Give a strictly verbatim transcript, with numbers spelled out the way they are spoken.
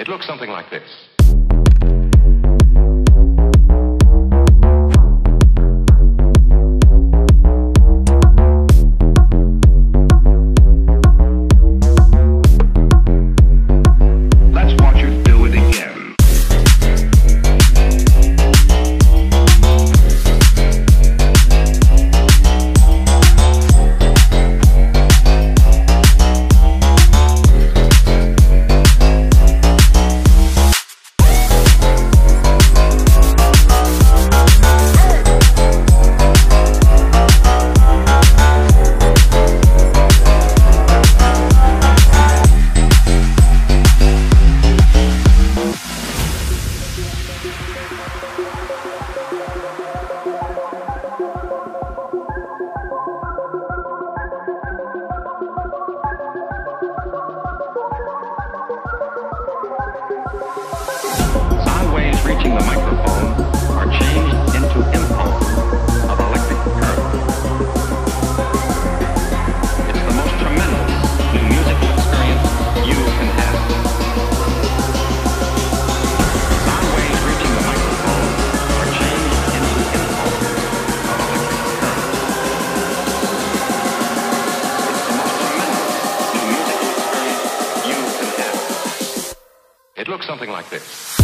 looks something like this. Reaching the microphone are changed into impulses of electric current. It's the most tremendous new musical experience you can have. Sound waves reaching the microphone are changed into impulses of electric current. It's the most tremendous new musical experience you can have. It looks something like this.